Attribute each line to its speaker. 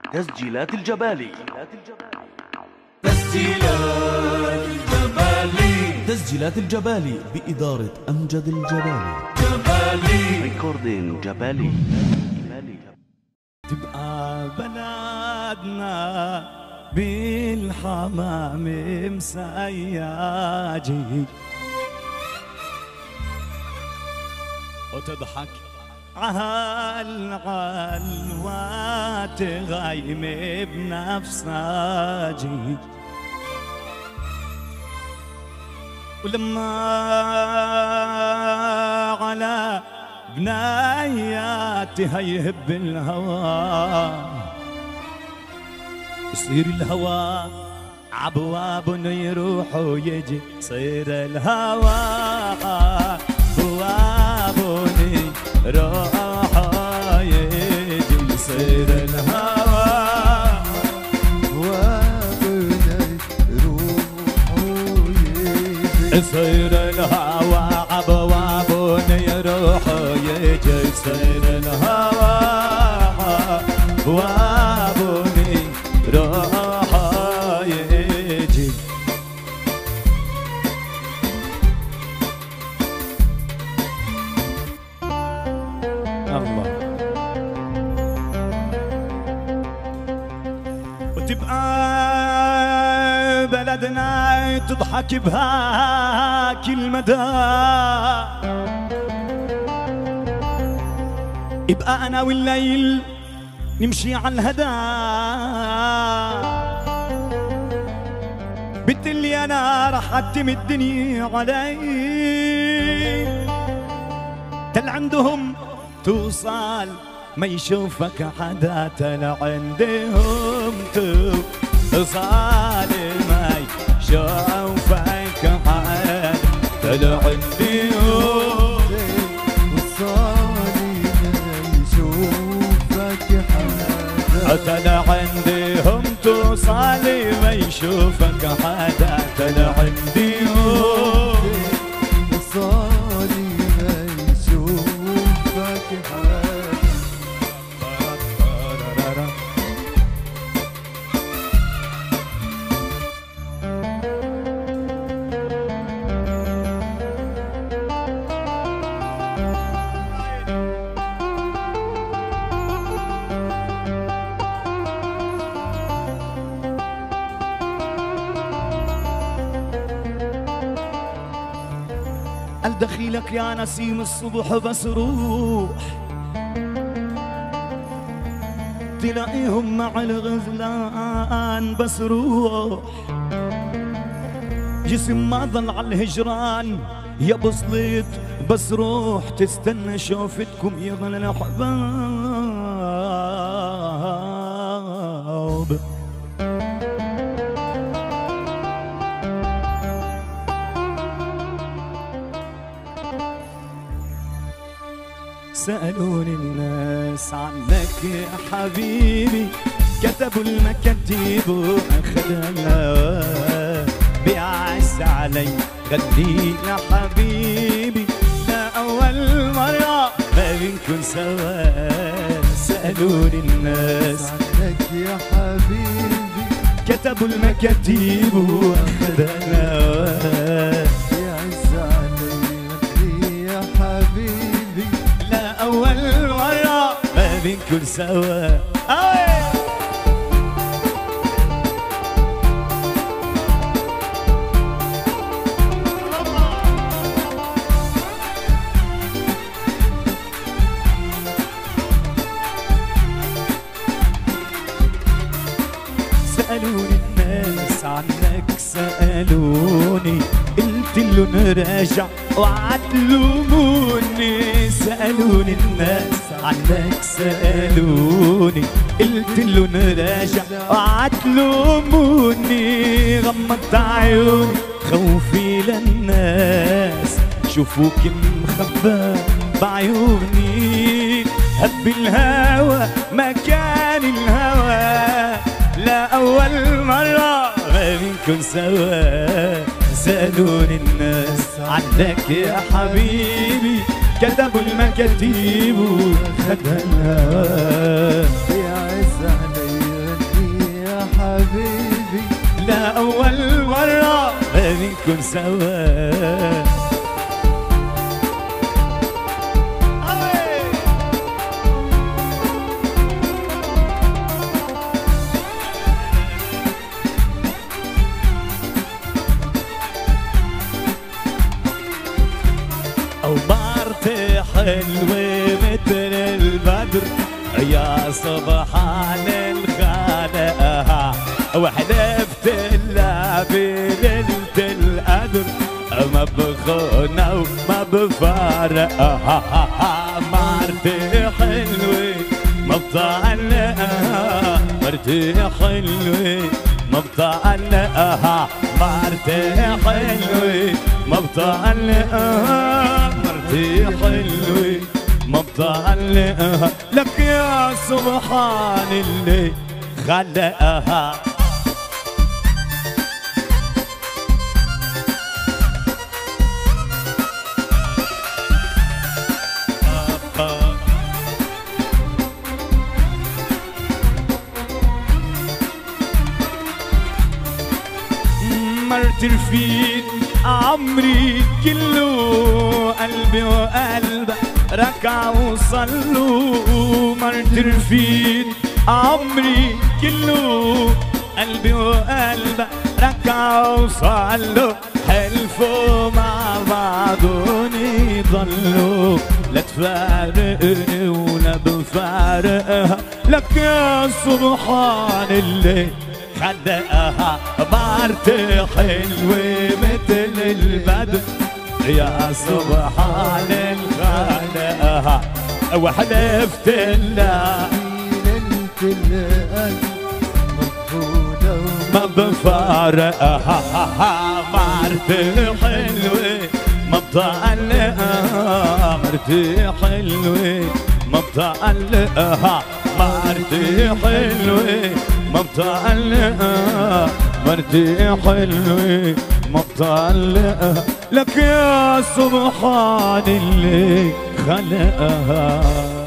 Speaker 1: تسجيلات الجبالي.
Speaker 2: تسجيلات الجبالي بإدارة أمجد الجبالي.
Speaker 1: ريكوردين جبالي.
Speaker 3: تبقى بلدنا بالحمام مسياجي وتضحك عالعلوات غايم بنفساجي، ولما على بناياتي هيهب الهوى يصير الهوى عبواب يروح ويجي، يصير الهوى بواب يروح ويجي، يصير الهوى بواب يروح ويجي، يصير الهوى عبواب يروح ويجي، يصير الهوى بواب يروح ويجي. الله وتبقى بلدنا تضحك بهاك المدى، يبقى أنا والليل نمشي على الهدى، بتقلي أنا رح أتم الدنيا علي، تل عندهم توصل ما يشوفك حدا، تل عندهم توصل ما يشوفك حدا، تل عندهم تلا عندهم توصل ما يشوفك حدا، تلا عندهم توصل ما يشوفك حدا. دخيلك يا نسيم الصبح بس روح، تلاقيهم مع الغزلان بس روح، جسم ما ظل على الهجران يا بصليت بس روح، تستنى شوفتكم يا ظل الأحباب. سألوني الناس عنك يا حبيبي، كتبوا المكاتيب وأخذ الهوى، بيعز علي خلينا حبيبي، لا أول مرة ما بنكون سوا. سألوني الناس عنك يا حبيبي، كتبوا المكاتيب وأخذ الهوى، بيعز علي يا حبيبي، أول مرة ما بنكون سوا. سألوني الناس عنك، سألوني قلت لهم راجع وعتلوموني. سألوني الناس عنك، سألوني قلت لهم راجع وعتلوموني. غمضت عيوني خوفي للناس شوفوك مخبى بعيوني، هب الهوى مكان الهوى، لا أول مرة ما بنكون سوا. سألوني الناس عنك يا حبيبي، كتبوا المكاتيب وخدها الهوى، بيعز علي نكون سوا. ومرتي حلوة مثل البدر يا سبحان الخالق، وحلفت لها بليلة القدر ما بخونها وما بفارقها. مرتي حلوة ما بطلقها، مرتي حلوة ما بطلقها، مرتي حلوة ما بطلقها، مرتي حلوة ما بطلقها. لك يا سبحان اللي خلقها. مرت رفيق عمري كله، قلبي وقلبك ركع وصلوا. مرت رفيق عمري كله، قلبي وقلبك ركع وصلوا. حلفوا مع بعضهم يضلوا، لا تفارقني ولا بفارقها. لك يا سبحان اللي خلقها. مرتي حلوة مثل البدر يا سبحان الخالقها، وحلفت لها ما بفارقها. مرتي حلوة ما بطلقها، مرتي حلوة ما بطلقها، مرتي حلوة ما بطلقها، مرتي حلوة ما بطلقها. لك يا سبحان اللي خلقها.